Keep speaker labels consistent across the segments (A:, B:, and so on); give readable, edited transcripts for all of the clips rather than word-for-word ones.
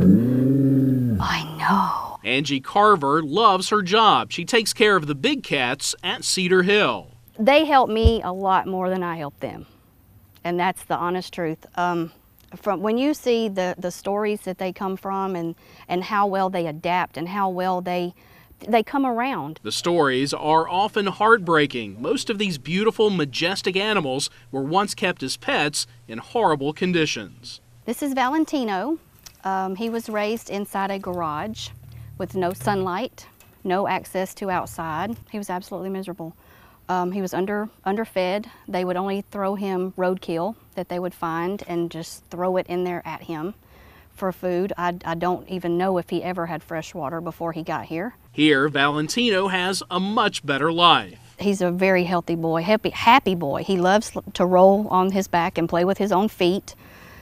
A: I know.
B: Angie Carver loves her job. She takes care of the big cats at Cedar Hill.
A: They help me a lot more than I help them, and that's the honest truth. From when you see the stories that they come from and how well they adapt and how well they come around.
B: The stories are often heartbreaking. Most of these beautiful, majestic animals were once kept as pets in horrible conditions.
A: This is Valentino. He was raised inside a garage with no sunlight, no access to outside. He was absolutely miserable. He was underfed. They would only throw him roadkill that they would find and just throw it in there at him for food. I don't even know if he ever had fresh water before he got here.
B: Here, Valentino has a much better life.
A: He's a very healthy boy, happy boy. He loves to roll on his back and play with his own feet,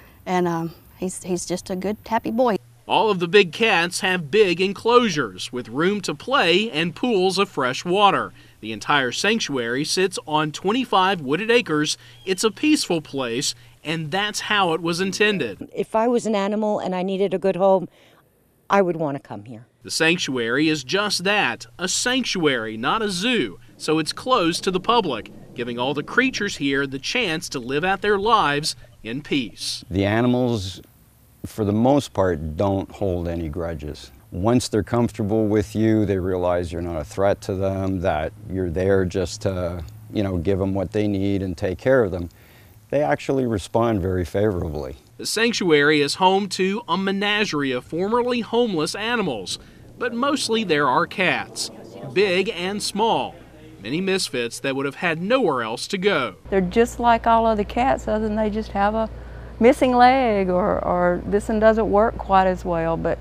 A: and he's just a good, happy boy.
B: All of the big cats have big enclosures with room to play and pools of fresh water. The entire sanctuary sits on 25 wooded acres. It's a peaceful place, and that's how it was intended.
C: If I was an animal and I needed a good home, I would want to come here.
B: The sanctuary is just that, a sanctuary, not a zoo, so it's closed to the public, giving all the creatures here the chance to live out their lives in peace.
D: The animals, for the most part, don't hold any grudges. Once they're comfortable with you, they realize you're not a threat to them, that you're there just to, give them what they need and take care of them. They actually respond very favorably.
B: The sanctuary is home to a menagerie of formerly homeless animals, but mostly there are cats, big and small, many misfits that would have had nowhere else to go.
E: They're just like all other cats, other than they just have a missing leg or this one doesn't work quite as well, but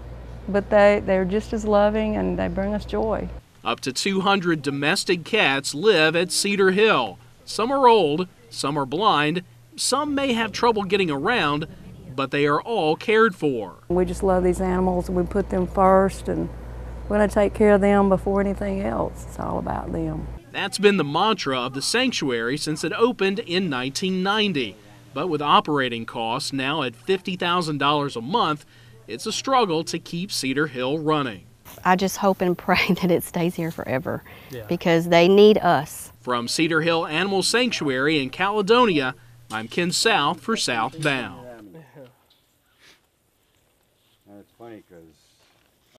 E: they're just as loving and they bring us joy.
B: Up to 200 domestic cats live at Cedar Hill. Some are old, some are blind, some may have trouble getting around, but they are all cared for.
E: We just love these animals and we put them first, and we're going to take care of them before anything else. It's all about them.
B: That's been the mantra of the sanctuary since it opened in 1990. But with operating costs now at $50,000 a month, it's a struggle to keep Cedar Hill running.
A: I just hope and pray that it stays here forever, because they need us.
B: From Cedar Hill Animal Sanctuary in Caledonia, I'm Ken South for Southbound.